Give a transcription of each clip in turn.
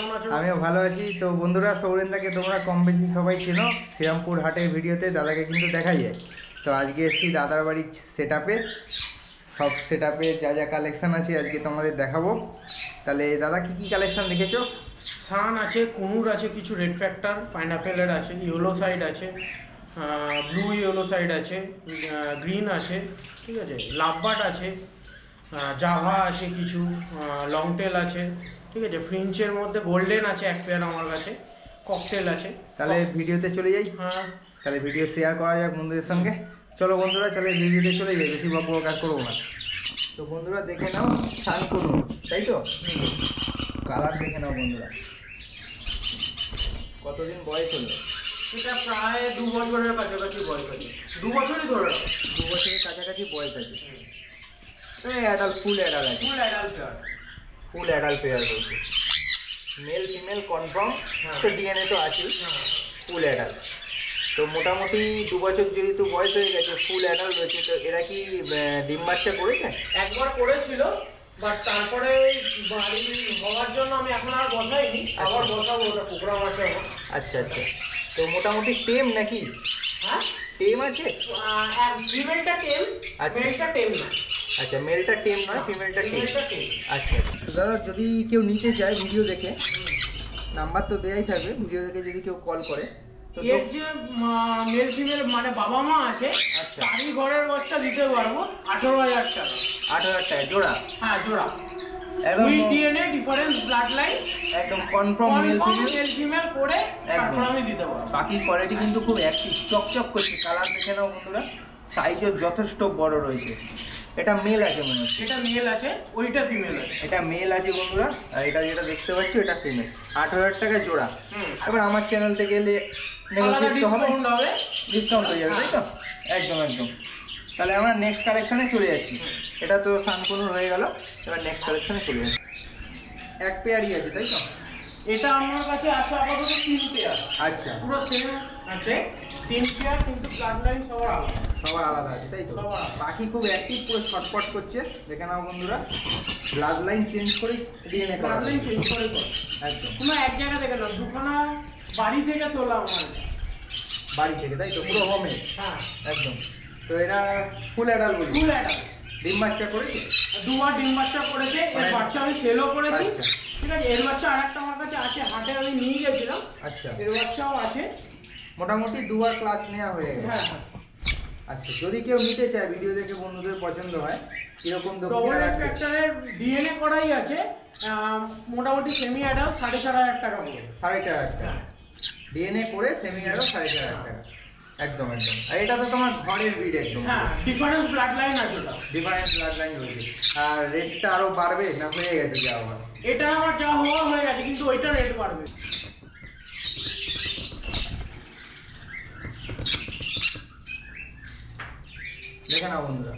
কেমন আছো? আমিও ভালো আছি। তো বন্ধুরা, সৌরেনদাকে তোমরা কম বেশি সবাই চেনো। শ্রীরামপুর হাটের ভিডিওতে দাদাকে কিন্তু দেখা যায়। তো আজকে এসেছি দাদার বাড়ির সেটআপে। সব সেটআপে যা যা কালেকশান আছে আজকে তোমাদের দেখাবো। তাহলে দাদা কি কি কালেকশান রেখেছো? সান আছে, কুনুর আছে, কিছু রেড ফ্যাক্টর, পাইনাপেলের আছে, ইয়েলো সাইড আছে, ব্লু ইয়েলো সাইড আছে, গ্রিন আছে, ঠিক আছে, লাভবার্ড আছে, জাভা আছে, কিছু লং টেল আছে, ঠিক আছে, ফ্রিঞ্চের মধ্যে গোল্ডেন আছে এক পেয়ার আমার কাছে, ককটেল আছে। তাহলে ভিডিওতে চলে যাই। হ্যাঁ, তাহলে ভিডিও শেয়ার করা যাক বন্ধুদের সঙ্গে। চলো বন্ধুরা, তাহলে ভিডিওতে চলে যাই, বেশি বকবক কাজ করবো না। তো বন্ধুরা দেখে নাও, সান কুনু, তাই তো? কালার দেখে নাও বন্ধুরা, কতদিন বয়স হলো? এটা প্রায় 2 বছরের কাছাকাছি বয়স আছে। 2 বছরই ধরে নাও। 2 বছরের কাছাকাছি বয়স আছে। অ্যাডাল্ট, ফুল অ্যাডাল্ট আছে। Full adult pair. Full adult pair বলছে। মেল ফিমেল কনফার্ম, তো ডিএনএ তো আছেই। Full adult. তো মোটামুটি 2 বছর যেহেতু বয়স হয়ে গেছে, ফুল অ্যাডাল্ট রয়েছে। তো এরা কি ডিম বাচ্চা করেছে? একবার করেছিল, বাট তারপরে বাড়ি হওয়ার জন্য আমি এখন আর বসাইনি। আবার বসাবো, ওটা প্রোগ্রাম আছে আমার। আচ্ছা আচ্ছা। তো মোটামুটি টেম নাকি? হ্যাঁ, টেম আছে? ফিমেলটা টেম, মেলটা টেম না। আচ্ছা, মেলটা টেম নয়, ফিমেলটা টেম। টেম। আচ্ছা দাদা, যদি কেউ নিতে চায় ভিডিও দেখে, নাম্বার তো দেয়াই থাকবে, ভিডিও দেখে যদি কেউ কল করে, তো এর যে মেল ফিমেল মানে বাবা মা আছে, আচ্ছা, তারই ঘরের বাচ্চা দিতে পারবো 18,000 টাকা। 18,000 টাকা জোড়া? হ্যাঁ, জোড়া। একদম ডিএনএ ডিফারেন্স, ব্লাড লাইন একদম কনফার্ম মেল ফিমেল করে তারপর আমি দিতে পারবো। বাকি কোয়ালিটি কিন্তু খুব অ্যাক্টিভ, চকচক করছে। কালার দেখে নাও বন্ধুরা, সাইজও যথেষ্ট বড় রয়েছে। এটা মেল আছে মনে হচ্ছে। এটা মেল আছে, ওইটা ফিমেল আছে। এটা মেল আছে বন্ধুরা, আর এটা যেটা দেখতে পাচ্ছ এটা ফিমেল। 18,000 টাকা জোড়া। এবার আমার চ্যানেল থেকে এলে ডিসকাউন্ট হয়ে যাবে, তাই তো? একদম একদম। তাহলে আমরা নেক্সট কালেকশানে চলে যাচ্ছি। এটা তো সানকুনুর হয়ে গেল, এবার নেক্সট কালেকশানে চলে যাচ্ছি। এক পেয়ারই আছে, তাই তো? এটা আমার কাছে আছে আপাতত 3 পেয়ার। আচ্ছা, পুরো সেম আছে 3 পেয়ার, কিন্তু ব্লাড লাইন সবার আলাদা। সবার আলাদা আছে, তাই তো? বাকি খুব অ্যাক্টিভ, পুরো ছটপট করছে। দেখে নাও বন্ধুরা, ব্লাড লাইন চেঞ্জ করে ডিএনএ করা। ব্লাড লাইন চেঞ্জ করে একদম। কোনো এক জায়গা থেকে না, দুখানা বাড়ি থেকে তোলা আমার। বাড়ি থেকে, তাই তো? পুরো হোমে। হ্যাঁ, একদম। তো এটা ফুল অ্যাডাল্ট বলি? Full adult. ডিম বাচ্চা করেছে? 2বার ডিম বাচ্চা করেছে। এর বাচ্চা আমি সেলও করেছি। আচ্ছা। ঠিক আছে, এর বাচ্চা আরেকটা আমার কাছে আছে, হাটে আমি নিয়ে গেছিলাম। আচ্ছা, এর বাচ্চাও আছে। মোটামুটি 2বার ক্লাস নেওয়া হয়ে গেছে। হ্যাঁ। আচ্ছা, যদি কেউ নিতে চায়, ভিডিও দেখে বন্ধুদের পছন্দ হয়, কিরকম ডবল ফ্যাক্টরের ডিএনএ করাই আছে, মোটামুটি সেমি অ্যাডাল্ট 4,500 টাকা পড়বে। 4,500 টাকা ডিএনএ করে সেমি অ্যাডাল্ট 4,500 টাকা। একদম একদম। আর এটা তো তোমার ঘরের ব্রিড একদম। হ্যাঁ, ডিফারেন্স ব্লাড লাইন আছে। ওটা ডিফারেন্স ব্লাড লাইন রয়েছে। আর রেটটা আরো বাড়বে না হয়ে গেছে যা আমার? এটা আমার যা হওয়া হয়ে গেছে, কিন্তু ওইটা রেট বাড়বে। দেখে নাও বন্ধুরা,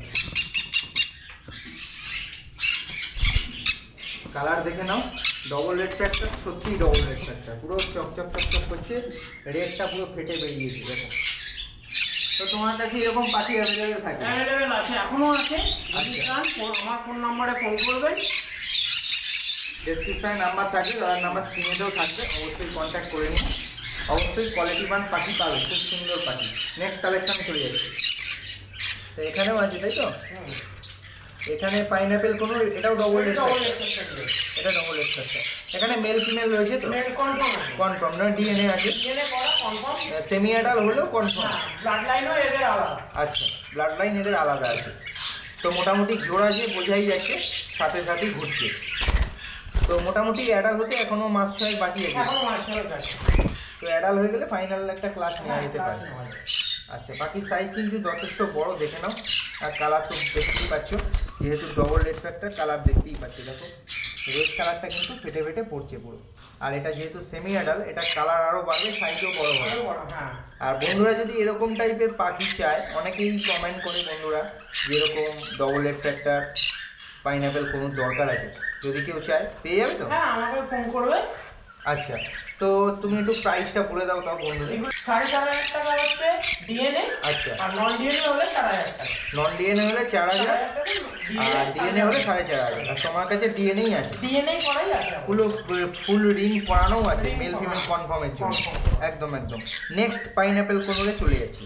কালার দেখে নাও। ডবল রেড ফ্যাক্টর, সত্যিই ডবল রেড ফ্যাক্টর, পুরো চকচক চকচক করছে। রেডটা পুরো ফেটে বেরিয়েছে, দেখো। তো তোমার কাছে এরকম পাখি অ্যাভেলেবেল থাকে? অ্যাভেলেবেল আছে, এখনো আছে। যদি চান আমার ফোন নাম্বারে ফোন করবেন। ডেসক্রিপশনে নাম্বার থাকবে, দাদার নাম্বার স্ক্রিনেতেও থাকবে, অবশ্যই কন্ট্যাক্ট করে নিন। অবশ্যই কোয়ালিটিবান পাখি পাবে, খুব সুন্দর পাখি। নেক্সট কালেকশানে চলে যাচ্ছে। তো এখানেও আছে, তাই তো? এখানে পাইনাপেল কোনো, এটাও ডবল রেড ফ্যাক্টর। এটা ডবল রেড ফ্যাক্টর। এখানে মেল ফিমেল রয়েছে তো? কনফার্ম না? ডিএনএ আছে, সেমি অ্যাডাল্ট হলেও কনফার্ম। ব্লাড লাইনও এদের আলাদা। আচ্ছা, ব্লাড লাইন এদের আলাদা আছে। তো মোটামুটি জোড়া যে বোঝাই যাচ্ছে, সাথে সাথেই ঘুরছে। তো মোটামুটি অ্যাডাল্ট হতে এখনো মাস 6 বাকি আছে। তো অ্যাডাল্ট হয়ে গেলে ফাইনাল একটা ক্লাস নেওয়া যেতে পারে। আচ্ছা, বাকি সাইজ কিন্তু যথেষ্ট বড়, দেখে নাও। আর কালার তো দেখতেই পাচ্ছ, যেহেতু ডবল রেড ফ্যাক্টর, কালার দেখতেই পাচ্ছ। দেখো, রেড কালারটা কিন্তু ফেটে ফেটে পড়ছে পুরো। আর এটা যেহেতু সেমি অ্যাডাল্ট, এটা কালার আরও বাড়বে, সাইজও বড় হবে। আর বন্ধুরা যদি এরকম টাইপের পাখি চায়, অনেকেই কমেন্ট করে বন্ধুরা, যেরকম ডবল রেড ফ্যাক্টর পাইনাপেল কোনো দরকার আছে, যদি কেউ চায় পেয়ে যাবে তো? হ্যাঁ, আমাকে ফোন করবে। আচ্ছা, তো তুমি একটু প্রাইসটা বলে দাও তাও বন্ধুদের। 4,500 টাকা হচ্ছে ডিএনএ। আচ্ছা, আর নন ডিএনএ হলে 4,000 টাকা। নন ডিএনএ হলে 4,000 আর ডিএনএ হলে 4,500। আর তোমার কাছে ডিএনএই আছে? ডিএনএ করাই আছে। ফুল রিং করানোও আছে মেল ফিমেল কনফার্মের জন্য। একদম একদম। নেক্সট পাইনাপেল কোনোরে চলে যাচ্ছি।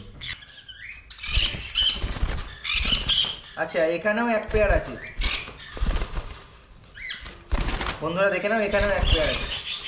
আচ্ছা, এখানেও এক পেয়ার আছে বন্ধুরা, দেখে নাও, এখানেও এক পেয়ার আছে।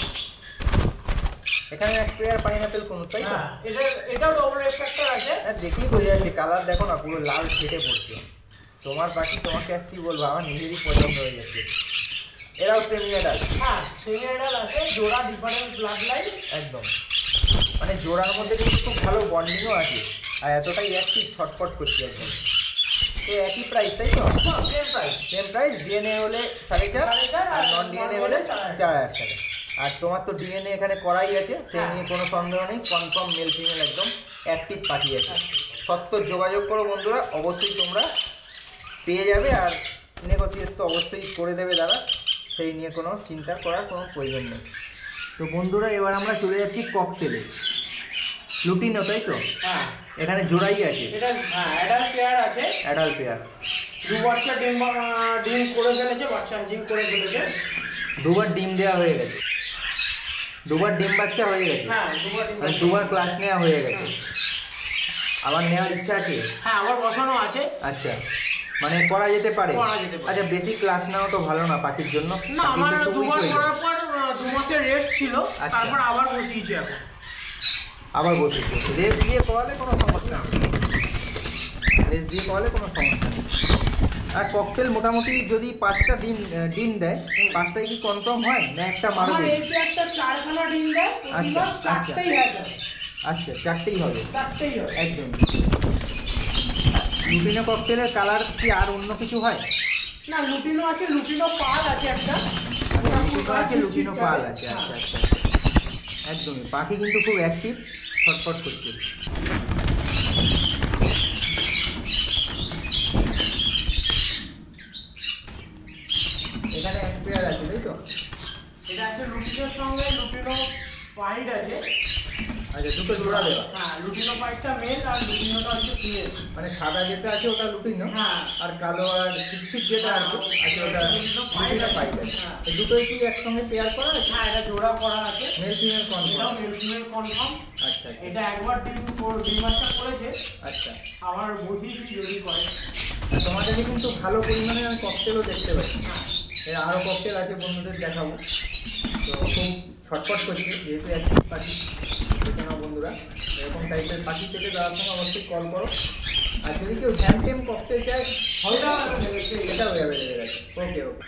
এখানে এক পেয়ার পাইনাপেল কোন, তাই তো? এটাও ডবল রেফ্লেক্টর আছে। দেখেই বোঝা যাচ্ছে, কালার দেখো না, পুরো লাল ফেটে পড়ছে। তোমার পাখি, তোমাকে আর কি বলবো, আমার নিজেরই পছন্দ হয়ে যাচ্ছে। এরাও সেমি অ্যাডাল্ট? হ্যাঁ, সেমি অ্যাডাল্ট আছে, জোড়া ডিফারেন্ট ব্লাড লাইন। একদম, মানে জোড়ার মধ্যে কিন্তু খুব ভালো বন্ডিংও আছে, আর এতটাই অ্যাক্টিভ, ছটফট করছে একদম। তো একই প্রাইস, তাই তো? Same price. Same price. DNA হলে 4,500 আর নন ডিএনএ হলে 4,000 টাকা। আর তোমার তো ডিএনএ এখানে করাই আছে, সেই নিয়ে কোনো সন্দেহ নেই। কনফার্ম মেল ফিমেল একদম অ্যাক্টিভ পাখি আছে। সত্তর যোগাযোগ করো বন্ধুরা, অবশ্যই তোমরা পেয়ে যাবে। আর নেগোসিয়েট তো অবশ্যই করে দেবে দাদা, সেই নিয়ে কোনো চিন্তা করার কোনো প্রয়োজন নেই। তো বন্ধুরা, এবার আমরা চলে যাচ্ছি ককটেলে। লুটিনো, তাই তো? হ্যাঁ, এখানে জোড়াই আছে। এটা অ্যাডাল্ট পেয়ার আছে। Adult pair. 2 বাচ্চা ডিম করে ফেলেছে, বাচ্চা হ্যাচিং করে ফেলেছে। 2বার ডিম দেওয়া হয়ে গেছে, 2বার ডিম বাচ্চা হয়ে গেছে। হ্যাঁ, 2বার ডিম। মানে 2বার ক্লাস নেওয়া হয়ে গেছে। আবার নেওয়ার ইচ্ছা আছে? হ্যাঁ, আবার বসানো আছে। আচ্ছা, মানে করা যেতে পারে। করা যেতে পারে। আচ্ছা, বেশি ক্লাস নেওয়া তো ভালো না পাখির জন্য। না, আমার পাখি তো 2বার weak হয়ে করার যায়। পর 2 মাসের রেস্ট ছিল, আচ্ছা। তারপর আবার বসিয়েছি এখন। আবার বসেছে, রেস্ট দিয়ে করালে কোনো সমস্যা নেই, রেস্ট দিয়ে করালে কোনো সমস্যা নেই। আর ককটেল মোটামুটি যদি 5টা ডিম দেয়, 5টাই কি কনফার্ম হয় না একটা আমার মারবে? এই যে একটা 4খানা ডিম দেয়, আচ্ছা, প্রতিবার 4টেই আছে। আচ্ছা, 4টেই হবে। 4টেই হবে একদম। লুটিনো ককটেলের কালার কি আর অন্য কিছু হয়? না, লুটিনো আছে, লুটিনো পাল আছে একটা। লুটিনো পাল আছে। আচ্ছা আচ্ছা, একদমই। পাখি কিন্তু খুব অ্যাক্টিভ, ছটফট করছে। এখানে এক পেয়ার আছে, তাই তো? এটা আছে লুটিনোর সঙ্গে লুটিনো হোয়াইট আছে। আচ্ছা, দুটো জোড়া দেওয়া। হ্যাঁ, লুটিনো হোয়াইটটা মেল আর লুটিনোটা হচ্ছে ফিমেল। মানে সাদা যেটা আছে ওটা লুটিনো, হ্যাঁ। আর কালো আর টিকটিক যেটা আছে ওটা লুটিনো পাইট আছে। এই দুটোই কি একসঙ্গে পেয়ার করা আছে? হ্যাঁ, এটা জোড়া করা আছে। মেল ফিমেল এটাও কনফার্ম? Male female confirm. আচ্ছা এটা একবার ডিম বাচ্চা করেছে, আচ্ছা। আবার বসিয়েছি যদি করে। তোমার কাছে কিন্তু ভালো পরিমাণে আমি ককটেলও দেখতে পাচ্ছি। এর আরও ককটেল আছে, বন্ধুদের দেখাবো। তো খুব ছটফট করছে, যেহেতু অ্যাক্টিভ পাখি। দেখে নাও বন্ধুরা, এরকম টাইপের পাখি থেকে তার সঙ্গে অবশ্যই কল করো। আর যদি কেউ হ্যান্ডটেম ককটেল চায়, হয়তো এটাও অ্যাভেলেবেল আছে। ওকে ওকে।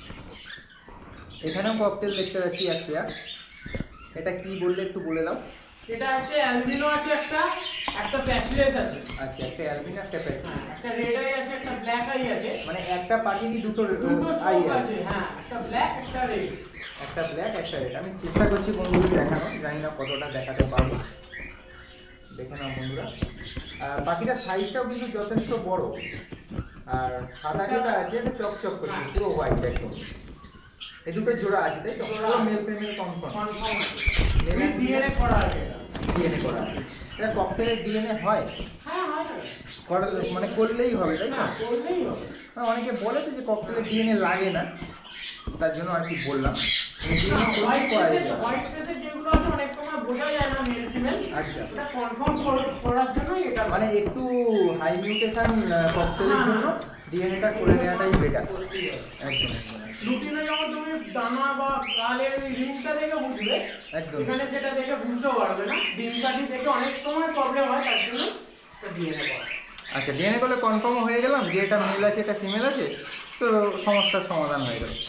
এখানেও ককটেল দেখতে পাচ্ছি এক পেয়ার। এটা কি বললে একটু বলে দাও। এটা আছে অ্যালবিনো আছে, একটা প্যাচলেস আছে। আচ্ছা, একটা অ্যালবিনো, একটা প্যাচ। একটা রেড আই আছে, একটা ব্ল্যাক আই আছে। মানে একটা পাখিরই দুটো আই চোখ আছে। আছে। হ্যাঁ, একটা ব্ল্যাক, একটা রেড। একটা ব্ল্যাক, একটা রেড। আমি চেষ্টা করছি বন্ধুদের দেখানো, জানি না কতটা দেখাতে পারবো। দেখে নাও বন্ধুরা, পাখিটার সাইজটাও কিন্তু যথেষ্ট বড়। আর সাদা যেটা আছে এটা চকচক করছে, পুরো হোয়াইট একদম। এই দুটো জোড়া আছে, তাই তো? পুরো মেল ফিমেল কনফার্ম। কনফার্ম আছে। ডিএনএ করা আছে এটা। ডিএনএ করা আছে। এটা ককটেলের ডিএনএ হয়? হ্যাঁ, হয় না। করা মানে করলেই হবে, তাই তো? হ্যাঁ, করলেই হবে। অনেকে বলে তো যে ককটেলের ডিএনএ লাগে না, তার জন্য আর কি বললাম। হোয়াইট স্পেসের যেগুলো আছে অনেক সময় বোঝা যায় না মেল ফিমেল। আচ্ছা, এটা কনফার্ম করার জন্যই এটা মানে একটু হাই মিউটেশন ককটেলের জন্য ডিএনএটা করে নেওয়াটাই বেটার। একদম লুটিনে যখন তুমি দানা বা গালের রিংটা দেখে বুঝবে, একদম। এখানে সেটা দেখে বুঝতে পারবে না। ডিমকাঠি দেখে অনেক সময় প্রবলেম হয়, তার জন্য ডিএনএ করা। আচ্ছা, ডিএনএ করলে কনফার্ম হয়ে গেলাম যে এটা মেল আছে, এটা ফিমেল আছে, তো সমস্যার সমাধান হয়ে গেল।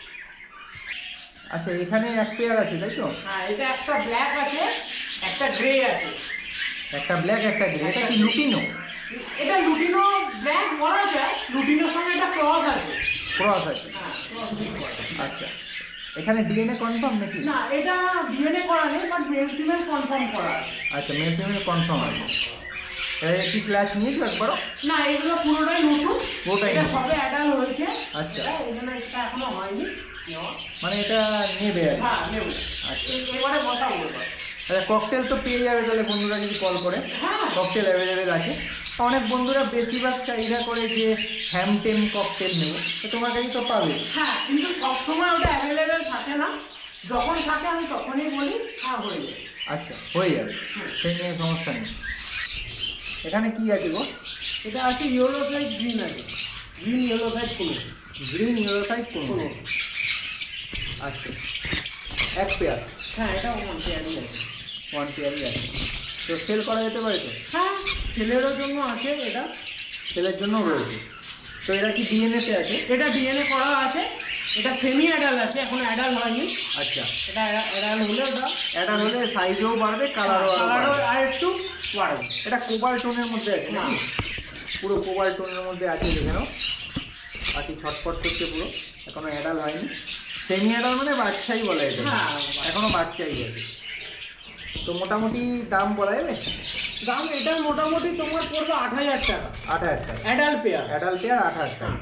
আচ্ছা, এখানে এক পেয়ার আছে, তাই তো? হ্যাঁ, এটা একটা ব্ল্যাক আছে, একটা গ্রে আছে। একটা ব্ল্যাক, একটা গ্রে। এটা কি লুটিনো? এটা লুটিনো ব্ল্যাক বলা যায়, লুটিনোর সঙ্গে একটা ক্রস আছে। ক্রস আছে। হ্যাঁ, ক্রস করা। আচ্ছা, এখানে ডিএনএ কনফার্ম নাকি? না, এটা ডিএনএ করা নেই, বাট মেল ফিমেল কনফার্ম করা আছে। আচ্ছা, মেল ফিমেল কনফার্ম আছে। এটা কি ক্লাস নিয়েছো একবারও? না, এগুলো পুরোটাই নতুন। পুরোটাই এটা নতুন। সবে অ্যাডাল্ট হয়েছে। আচ্ছা। এখানে এটা এখনো হয়নি। নেওয়া। মানে এটা নেবে আর কি। হ্যাঁ নেব। আচ্ছা এবারে কথা বলবো। আচ্ছা ককটেল তো পেয়ে যাবে তাহলে বন্ধুরা যদি কল করে, হ্যাঁ ককটেল অ্যাভেলেবেল আছে। অনেক বন্ধুরা বেশিরভাগ চাহিদা করে যে হ্যামটেম ককটেল নেবে, তো তোমার কাছে তো পাবে। হ্যাঁ কিন্তু সবসময় ওটা অ্যাভেলেবেল থাকে না, যখন থাকে আমি তখনই বলি হ্যাঁ হয়ে যাবে। আচ্ছা হয়ে যাবে, সেই নিয়ে সমস্যা নেই। এখানে কি আছে গো? এটা আছে ইয়েলো সাইড, গ্রিন আছে, গ্রিন ইয়েলো সাইড কোনো, গ্রিন ইয়েলো সাইড কোনো। কোনো। আচ্ছা এক পেয়ার, হ্যাঁ এটা ওয়ান পেয়ারই আছে। ওয়ান পেয়ারই আছে, তো সেল করা যেতে পারে তো? হ্যাঁ ছেলেরও জন্য আছে এটা, সেলের জন্য রয়েছে। তো এটা কি ডিএনএতে আছে? এটা ডিএনএ করা আছে, এটা সেমি অ্যাডাল আছে, এখন অ্যাডাল হয়নি। আচ্ছা এটা অ্যাডাল হলে ওটা অ্যাডাল হলে সাইজও বাড়বে, কালারও আর একটু বাড়বে। এটা কোবাল টোনের মধ্যে আছে নাকি? পুরো কোবাল টোনের মধ্যে আছে, দেখে নাও। পাখি ছটফট করছে পুরো, এখনো অ্যাডাল হয়নি। সেমি অ্যাডাল মানে বাচ্চাই বলা যায়, হ্যাঁ এখনো বাচ্চাই আছে। তো মোটামুটি দাম বলা যাবে? দাম এটা মোটামুটি তোমার পড়বে 8,000 টাকা, 8,000 টাকা অ্যাডাল্ট পেয়ার। অ্যাডাল পেয়ার 8,000 টাকা।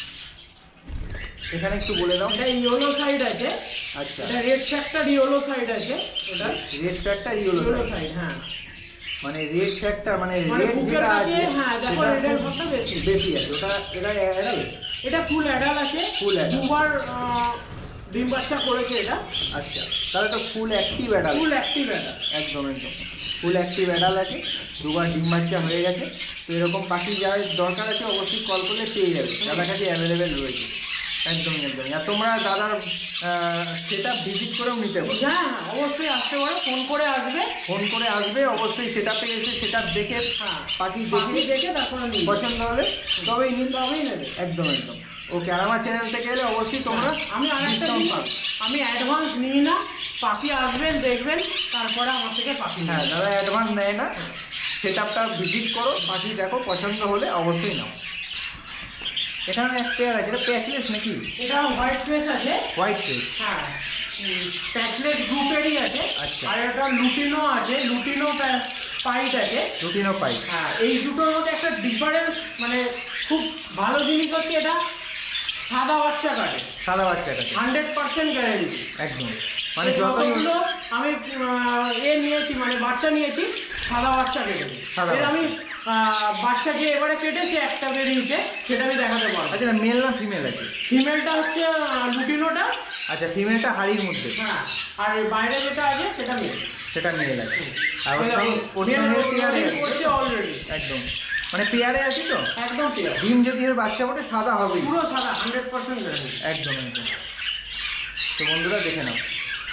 এখানে একটু বলে দাও। এটা ইয়েলো সাইড আছে, আচ্ছা এটা রেড ফ্যাক্টর ইয়েলো সাইড আছে, এটা red factor yellow yellow side. হ্যাঁ মানে রেড ফ্যাক্টর মানে মানে রেড বুকের যেটা কাছে, আছে হ্যাঁ দেখো সেটা রেডের কথা বেশি বেশি আছে, ওটা এটা অ্যাডাল। এটা ফুল অ্যাডাল আছে, Full adult। দুবার ডিম বাচ্চা করেছে এটা। আচ্ছা তাহলে তো full active adult, full active adult. একদম একদম ফুল অ্যাক্টিভ অ্যাডাল আছে, দুবার ডিম বাচ্চা হয়ে গেছে। তো এরকম পাখি যার দরকার আছে অবশ্যই কল করলে পেয়ে যাবে, দাদার কাছে অ্যাভেলেবেল রয়েছে। একদমই একদমই। আর তোমরা দাদার সেটা ভিজিট করেও নিতে পারো। হ্যাঁ অবশ্যই আসতে পারো, ফোন করে আসবে, ফোন করে আসবে অবশ্যই, সেটা পেয়ে এসে সেটা দেখে হ্যাঁ পাখি পাখি দেখে দেখে তারপরে নিয়ে পছন্দ হলে তবেই নিন। তবেই নেবে। একদম একদম ওকে। আর আমার চ্যানেল থেকে এলে অবশ্যই তোমরা আমি আরেকটা ডিসকাউন্ট জিনিস, পাবে। আমি অ্যাডভান্স নিই না, পাখি আসবেন দেখবেন তারপরে আমার থেকে পাখি হ্যাঁ নেবেন। দাদা অ্যাডভান্স নেয় না, সেটআপটা ভিজিট করো, পাখি দেখো, পছন্দ হলে অবশ্যই নাও। এখানে এক পেয়ার আছে, এটা প্যাচলেস নাকি? এটা হোয়াইট ফেস আছে, হোয়াইট ফেস। হ্যাঁ প্যাচলেস গ্রুপেরই আছে। আচ্ছা। আর একটা লুটিনো আছে, লুটিনো পাইট আছে। রুটিনও পাই। হ্যাঁ এই দুটোর মধ্যে একটা ডিফারেন্স, মানে খুব ভালো জিনিস হচ্ছে এটা সাদা বাচ্চা কাটে, সাদা বাচ্চাটাকে 100% গ্যারেন্টি। একদম মানে এই যতই যতগুলো আমি নিয়েছি, মানে বাচ্চা নিয়েছি, সাদা বাচ্চা কেটেছি। সাদা এর বাচ্চা। আমি বাচ্চা যে এবারে কেটেছি একটা বেরিয়েছে, সেটা আমি দেখাতে পারবো। আচ্ছা মেল না ফিমেল আছে? ফিমেলটা হচ্ছে লুটিনোটা, আচ্ছা ফিমেলটা হাড়ির মধ্যে, হ্যাঁ, আর বাইরে যেটা আছে সেটা মেল। সেটা মেল আছে। আর ওর পেয়ারে আছে করছে অলরেডি, একদম, মানে পেয়ারে আছে তো একদম পেয়ার, ডিম যদি ওর বাচ্চা ওঠে সাদা হবেই, পুরো সাদা 100% গ্যারেন্টি। একদম একদম। তো বন্ধুরা দেখে নাও।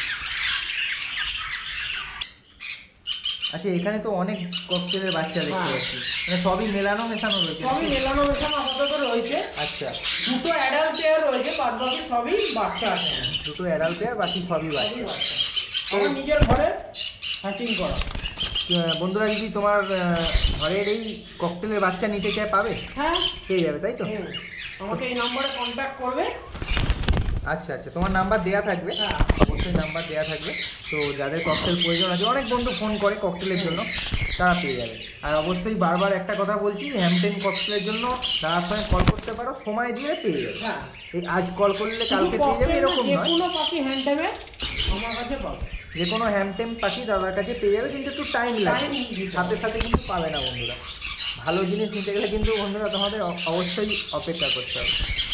আচ্ছা এখানে তো অনেক ককটেলের বাচ্চা দেখতে হ্যাঁ। পাচ্ছি, মানে সবই মেলানো মেশানো রয়েছে সবই নাকি? মেলানো মেশানো আপাতত রয়েছে, আচ্ছা দুটো অ্যাডাল্ট পেয়ার রয়েছে, বাদ বাকি সবই বাচ্চা আছে, দুটো অ্যাডাল্ট পেয়ার, বাকি সবই সবই বাচ্চা। বাচ্চা। আমার নিজের ঘরে হ্যাচিং করা। বন্ধুরা যদি তোমার ঘরের এই ককটেলের বাচ্চা নিতে চায় পাবে, হ্যাঁ পেয়ে যাবে তাই তো? আমাকে এই নম্বরে কন্ট্যাক্ট করবে। আচ্ছা আচ্ছা তোমার নাম্বার দেওয়া থাকবে, হ্যাঁ অবশ্যই নাম্বার দেওয়া থাকবে। তো যাদের ককটেল প্রয়োজন আছে, অনেক বন্ধু ফোন করে ককটেলের জন্য, তারা পেয়ে যাবে। আর অবশ্যই বারবার একটা কথা বলছি, হ্যামটেন ককটেলের জন্য তার সঙ্গে কল করতে পারো, সময় দিয়ে পেয়ে যাবে। হ্যাঁ এই আজ কল করলে কালকে পেয়ে যাবে এরকম যে নয়, কোনো পাখি হ্যান্ডটেমে আমার কাছে পাবে। যে কোনো হ্যামটেম পাখি দাদার কাছে পেয়ে যাবে, কিন্তু একটু টাইম লাগে, Time দিতে হবে। সাথে সাথে কিন্তু পাবে না বন্ধুরা। ভালো জিনিস নিতে গেলে কিন্তু বন্ধুরা তোমাদের অবশ্যই অপেক্ষা করতে হবে।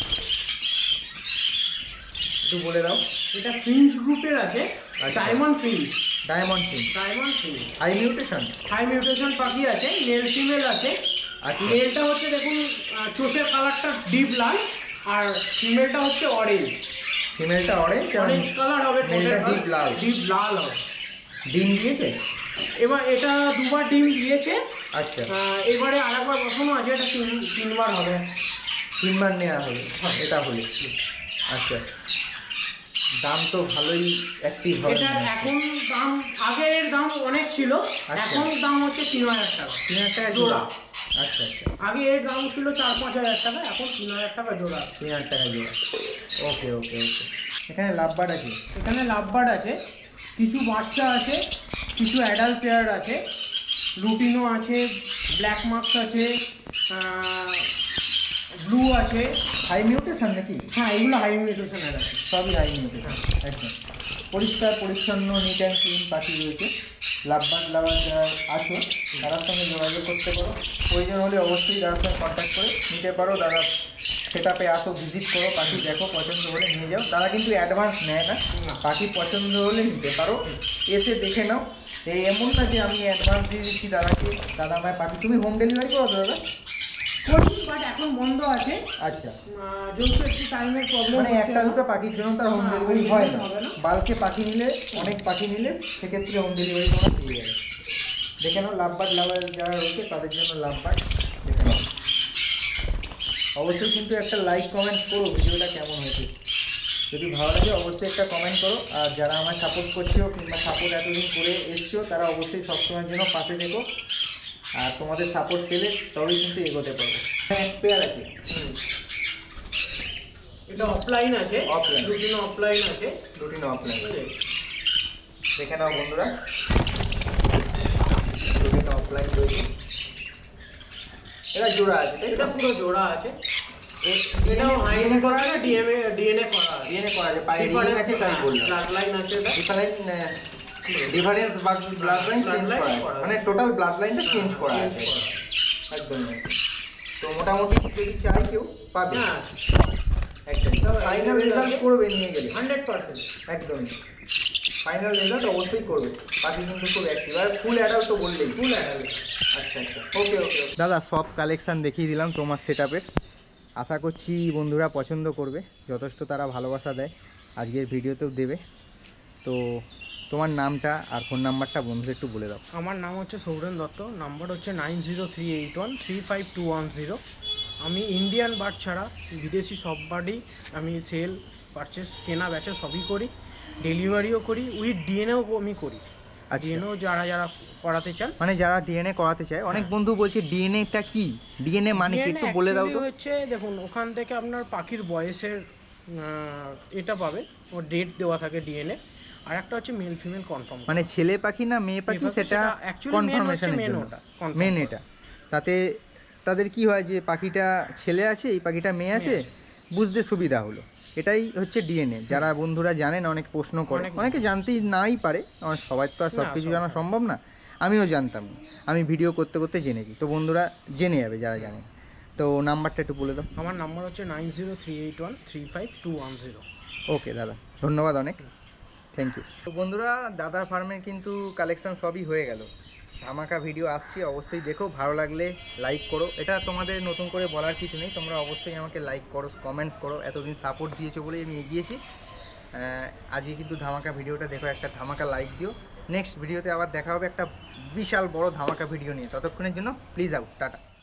একটু বলে দাও। এটা ফিঞ্চ গ্রুপের আছে, আচ্ছা। ডায়মন্ড ফিঞ্চ, ডায়মন্ড সিং, diamond finch, high mutation. High mutation পাখি আছে, মেল ফিমেল আছে। আচ্ছা মেলটা হচ্ছে দেখুন চোখের কালারটা ডিপ লাল, আর ফিমেলটা হচ্ছে অরেঞ্জ, ফিমেলটা অরেঞ্জ, অরেঞ্জ কালার হবে, মেলটা ডিপ লাল। ডিপ লাল হবে। ডিম দিয়েছে? এবার এটা দুবার ডিম দিয়েছে, আচ্ছা এবারে আরেকবার বসানো আছে, এটা তিনবার হবে। 3 বার নেওয়া হলো এটা হলো। আচ্ছা দাম তো ভালোই অ্যাক্টিভ হবে। এটা এখন দাম, আগের দাম অনেক ছিল, এখন দাম হচ্ছে 3,000 টাকা। 3,000 টাকা জোড়া? আচ্ছা আচ্ছা আগে এর দাম ছিল 4-5 হাজার টাকা, এখন 3,000 টাকা জোড়া। 3,000 টাকা জোড়া। ওকে ওকে ওকে। এখানে লাভবার্ড আছে? এখানে লাভবার্ড আছে, কিছু বাচ্চা আছে, কিছু অ্যাডাল্ট পেয়ার আছে, লুটিনো আছে, ব্ল্যাক মার্কস আছে, ব্লু আছে। হাই মিউটেশন নাকি? হ্যাঁ, এগুলো হাই মিউটেশনের আছে। সবই হাই মিউটেশন, একদম পরিষ্কার পরিচ্ছন্ন নিট অ্যান্ড ক্লিন পাখি রয়েছে। লাভবার্ড লাভার যারা আছো তার সঙ্গে যোগাযোগ করতে পারো, প্রয়োজন হলে অবশ্যই দাদার সঙ্গে কন্ট্যাক্ট করে নিতে পারো। দাদা সেট আপে আসো, ভিজিট করো, পাখি দেখো, পছন্দ হলে নিয়ে যাও। দাদা কিন্তু অ্যাডভান্স নেয় না, পাখি পছন্দ হলে নিতে পারো, এসে দেখে নাও। এই এমন না যে আমি অ্যাডভান্স দিয়ে দিচ্ছি দাদাকে, দাদা আমায় পাখি। তুমি হোম ডেলিভারি করো তো দাদা? বাট এখন বন্ধ আছে। আচ্ছা, যেহেতু একটু টাইমের প্রবলেম, মানে একটা দুটো পাখির জন্য তার হোম ডেলিভারি হয় না। বাল্কে পাখি নিলে, অনেক পাখি নিলে সেক্ষেত্রে হোম ডেলিভারি তোমরা পেয়ে যাবে। দেখে নাও লাভবার্ড লাভার যারা রয়েছে তাদের জন্য লাভবার্ড দেখে নাও। অবশ্যই কিন্তু একটা লাইক কমেন্ট করো, ভিডিওটা কেমন হয়েছে যদি ভালো লাগে অবশ্যই একটা কমেন্ট করো। আর যারা আমায় সাপোর্ট করছো কিংবা সাপোর্ট এতদিন করে এসছো তারা অবশ্যই সবসময়ের জন্য পাশে দেখো। আর তোমাদের সাপোর্ট পেলে তবেই কিন্তু এগোতে পারবো। হ্যাঁ, পেয়ার আছে। এটা অফলাইন আছে, Offline। দুদিন অফলাইন আছে, রুটিন অফলাইন দেখে নাও বন্ধুরা, রুটিন অফলাইন রয়েছে। এটা জোড়া আছে, তাই এটা তো? পুরো জোড়া আছে। এটাও ডিএনএ করা আছে, ডিএনএ করা আছে। ডিএনএ করা আছে, পায়ে রিং আছে, তাই বললাম। ব্লাড লাইন আছে, এটা ডিফারেন্স ব্লাড লাইন চেঞ্জ করা আছে, করা আছে। মানে টোটাল ব্লাড লাইনটা চেঞ্জ করা চেঞ্জ আছে করা। একদম। তো মোটামুটি যদি চাই কেউ পাবে হ্যাঁ, একদম। ফাইনাল রেজাল্ট করবে নিয়ে গেলে 100%। একদমই ফাইনাল রেজাল্ট অবশ্যই করবে। পাখি কিন্তু খুব অ্যাক্টিভ আর ফুল অ্যাডাল্ট তো বললেই। Full adult. আচ্ছা আচ্ছা, ওকে ওকে দাদা, সব কালেকশান দেখিয়ে দিলাম তোমার সেটআপের। আশা করছি বন্ধুরা পছন্দ করবে, যথেষ্ট তারা ভালোবাসা দেয়, আজকের ভিডিওতেও দেবে। তো তোমার নামটা আর ফোন নাম্বারটা বন্ধুদের একটু বলে দাও। আমার নাম হচ্ছে সৌরেন দত্ত, নাম্বার হচ্ছে 9038135210। আমি ইন্ডিয়ান বার্ড ছাড়া বিদেশি সব বার্ডই আমি সেল, পারচেস, কেনা বেচা সবই করি, ডেলিভারিও করি, উইথ ডিএনএও আমি করি। আচ্ছা। ডিএনএও যারা যারা করাতে চান, মানে যারা ডিএনএ করাতে চায়, অনেক বন্ধু বলছে ডিএনএটা কি, ডিএনএ মানে কি একটু বলে দাও তো। হচ্ছে দেখুন, ওখান থেকে আপনার পাখির বয়সের এটা পাবে, ও ডেট দেওয়া থাকে ডিএনএ। আর একটা হচ্ছে মেল ফিমেল কনফার্ম, মানে ছেলে পাখি না মেয়ে পাখি সেটা কনফার্মেশনের জন্য মেন এটা। তাতে তাদের কি হয় যে পাখিটা ছেলে আছে, এই পাখিটা মেয়ে আছে, বুঝতে সুবিধা হলো। এটাই হচ্ছে ডিএনএ। যারা বন্ধুরা জানেন, অনেক প্রশ্ন করে, অনেকে জানতেই নাই পারে, আমার সবাই তো আর সব কিছু জানা সম্ভব না, আমিও জানতাম না, আমি ভিডিও করতে করতে জেনেছি। তো বন্ধুরা জেনে যাবে যারা জানেন। তো নাম্বারটা একটু বলে দাও। আমার নাম্বার হচ্ছে 9038135210। ওকে দাদা, ধন্যবাদ অনেক, থ্যাংক ইউ। তো বন্ধুরা, দাদার ফার্মের কিন্তু কালেকশান সবই হয়ে গেল। ধামাকা ভিডিও আসছে, অবশ্যই দেখো, ভালো লাগলে লাইক করো। এটা তোমাদের নতুন করে বলার কিছু নেই, তোমরা অবশ্যই আমাকে লাইক করো, কমেন্টস করো, এতদিন সাপোর্ট দিয়েছো বলেই আমি এগিয়েছি। আজকে কিন্তু ধামাকা ভিডিওটা দেখো, একটা ধামাকা লাইক দিও। নেক্সট ভিডিওতে আবার দেখা হবে একটা বিশাল বড় ধামাকা ভিডিও নিয়ে। ততক্ষণের জন্য প্লিজ আউট, টাটা।